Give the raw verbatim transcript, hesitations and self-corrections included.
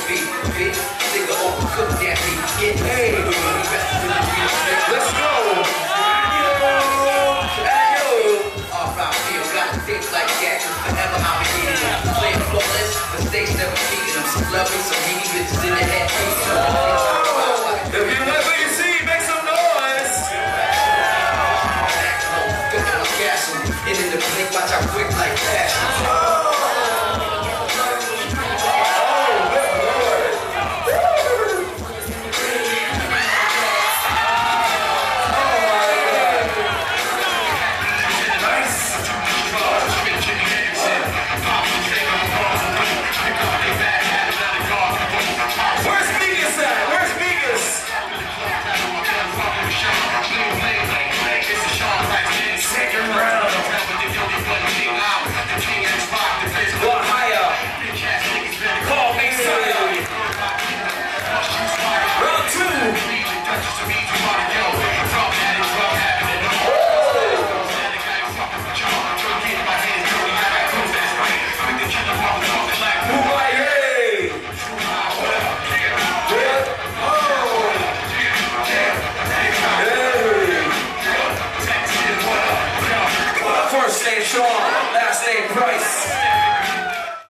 beat. Bitch, nigga overcook that beat. Get paid. Let's go. Anyo. Anyo. All right, feel got things like that. Forever I'll be getting them. Playing flawless, mistakes never beating them. Some love me, some mean bitches in the head.